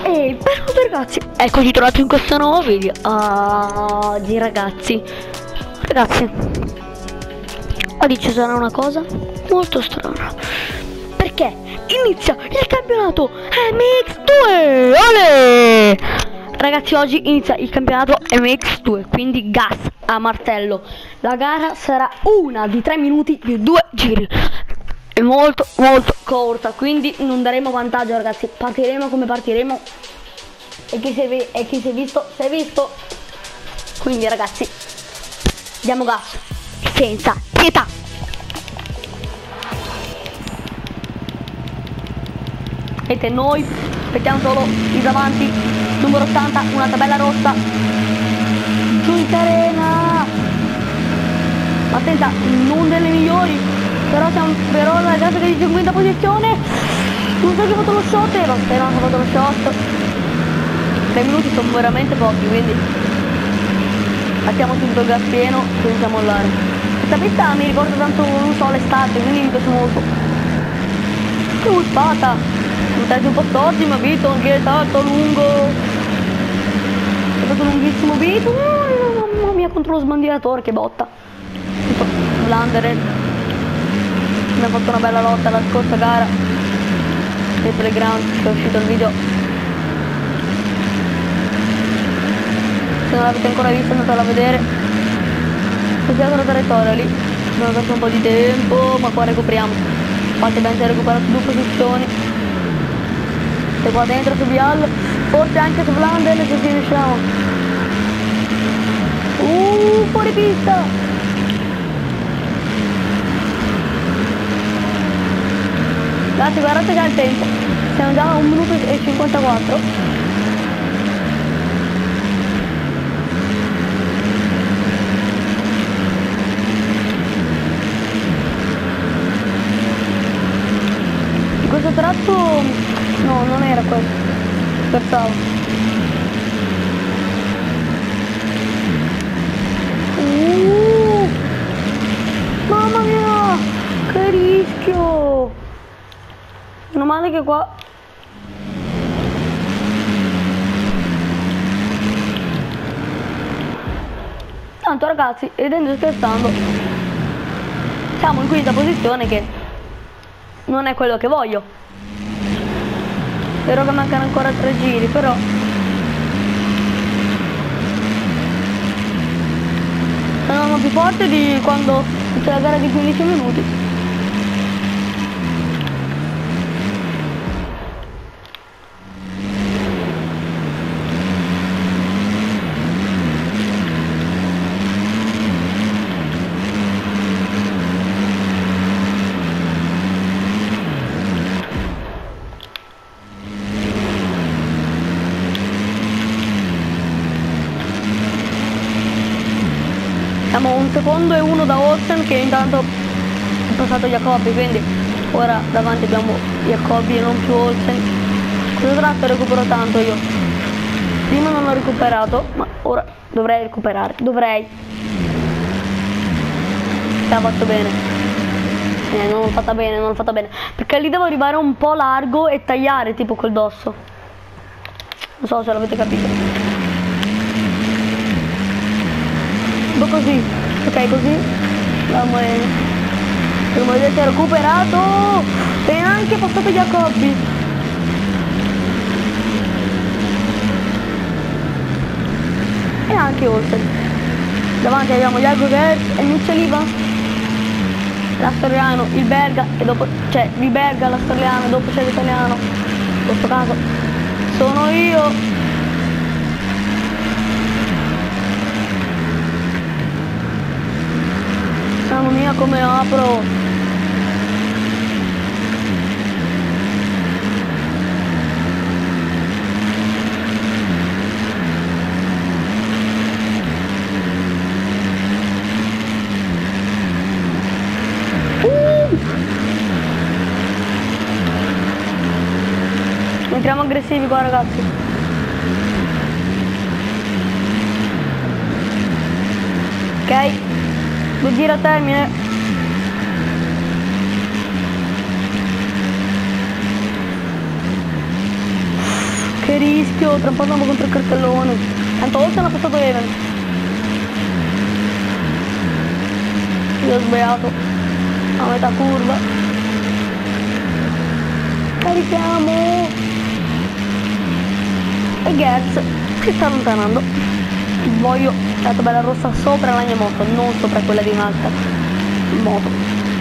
E benvenuti ragazzi, eccoci trovati in questo nuovo video. Oggi ragazzi, oggi ci sarà una cosa molto strana, perché inizia il campionato MX2. Olè! Ragazzi, oggi inizia il campionato MX2, quindi gas a martello. La gara sarà una di 3 minuti più 2 giri. È molto corta, quindi non daremo vantaggio ragazzi, partiremo come partiremo e chi si è visto si è visto. Quindi ragazzi, diamo gas senza pietà. Vedete, noi aspettiamo solo il davanti, numero 80, una tabella rossa giù in arena, attenta, non delle migliori. Però la ragazza che dice in quinta posizione, non so chi ha fatto lo shot, e non ha fatto lo shot. 6 minuti sono veramente pochi, quindi mettiamo tutto il gas pieno senza mollare. Questa pista mi ricorda tanto, non so, l'estate, quindi mi piace molto. Che uspata! Un tempo un po' storti, ma Vito anche è tanto lungo. È stato un lunghissimo Vito. Mamma mia, contro lo sbandieratore, che botta. Blanderen abbiamo fatto una bella lotta la scorsa gara nel playground, che è uscito il video. Se non l'avete ancora visto andatela a vedere. Così la traiettoria lì abbiamo perso un po' di tempo, ma qua recuperiamo. Infatti abbiamo già recuperato 2 posizioni. E qua dentro su Vial, forse anche su Blandel se ci riusciamo. Fuori pista. Ragazzi, guardate già il tempo, siamo già a 1 minuto e 54. In questo tratto no, non era questo, scherzavo. Mamma mia, che rischio! Meno male che qua tanto ragazzi, ridendo e scherzando, siamo in quinta posizione, che non è quello che voglio. Spero che mancano ancora 3 giri, però sono più forte di quando c'è la gara di 15 minuti. Siamo 1 secondo e 1 da Olsen, che intanto è passato Jacobi, quindi ora davanti abbiamo Jacobi e non più Olsen. Questo tratto recupero tanto io. Prima non l'ho recuperato, ma ora dovrei recuperare. Ha fatto bene. Non l'ho fatta bene, perché lì devo arrivare un po' largo e tagliare tipo col dosso. Non so se l'avete capito. Così, ok, così come vedete, recuperato e anche passato Jacobi. E anche Olsen. Davanti abbiamo Jacob e Miceliva, l'australiano, il belga, e dopo c'è il belga, l'australiano, e dopo c'è l'italiano. In questo caso sono io. Mamma mia, come apro! Entriamo aggressivi qua ragazzi. Ok, 2 giri a termine. Che rischio, tra un po' andiamo contro il cartellone. Tanto oltre hanno passato Evans. Io ho sbagliato a metà curva. Carichiamo. E Gertz si sta allontanando. Voglio la tabella rossa sopra la mia moto, non sopra quella di un'altra moto.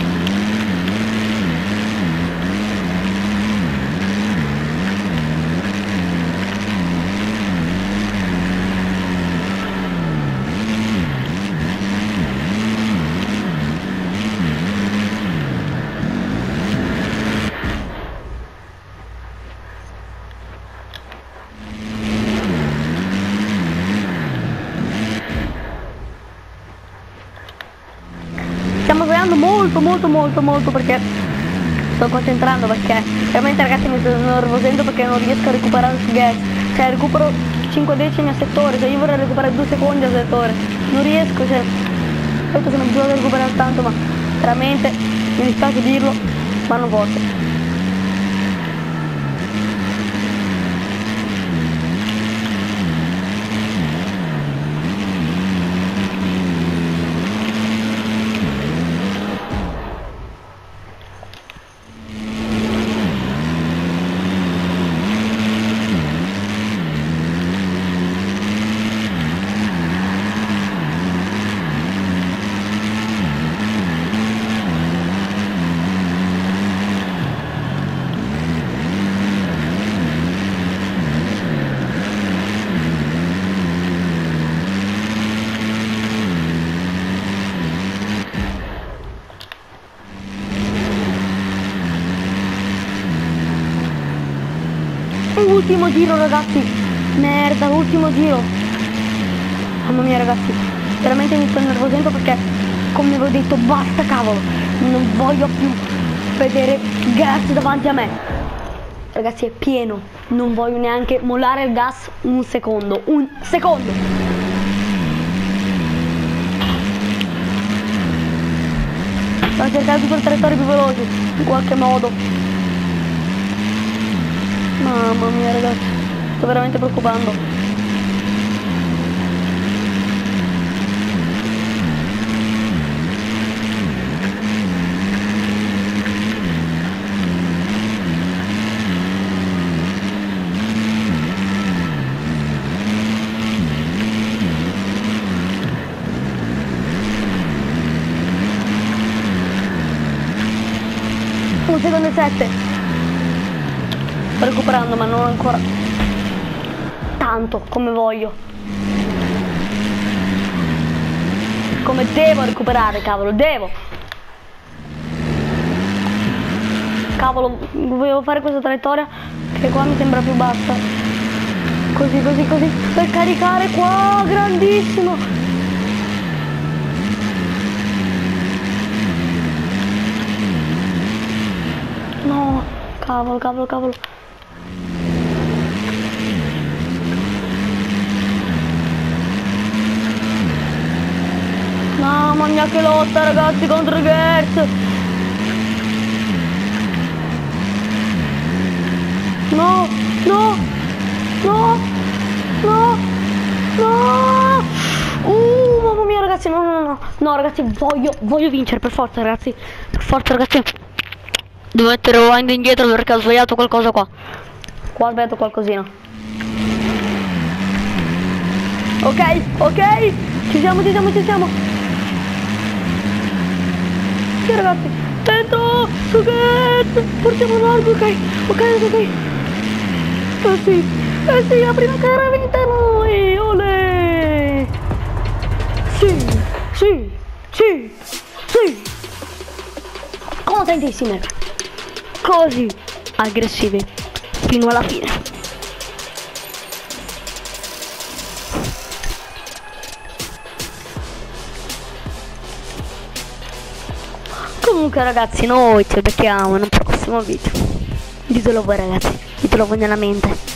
Stiamo sbagliando molto perché sto concentrando, perché veramente ragazzi mi sto nervosendo perché non riesco a recuperare su gas. Cioè recupero 5 decimi a settore, cioè io vorrei recuperare 2 secondi a settore, non riesco, cioè certo sono abituato a recuperare tanto, ma veramente mi dispiace dirlo, ma non posso. Ultimo giro ragazzi, merda, ultimo giro. Mamma mia ragazzi, veramente mi sto nervosendo perché, come avevo detto, basta cavolo, non voglio più vedere gas davanti a me. Ragazzi è pieno, non voglio neanche mollare il gas un secondo, Devo cercare di portare più veloci, in qualche modo. Mamma mia ragazzi, sto veramente preoccupando. Un secondo e 7. Sto recuperando, ma non ancora tanto come voglio, come devo recuperare, cavolo, cavolo, volevo fare questa traiettoria che qua mi sembra più bassa, così per caricare qua, grandissimo. No, cavolo. Mamma mia che lotta ragazzi contro i Gertz. No. Mamma mia ragazzi, no ragazzi, voglio vincere per forza ragazzi. Devo mettere rewind indietro perché ho sbagliato qualcosa qua. Qua ho sbagliato qualcosina. Ok. Ci siamo. Sì ragazzi, dentro, su Gertz, portiamo largo, ok. Sì, la prima gara vinta noi, olè. Sì. Contentissime, così aggressivi fino alla fine. Comunque ragazzi, noi ci becchiamo in un prossimo video. Ditelo voi ragazzi, ditelo voi nella mente.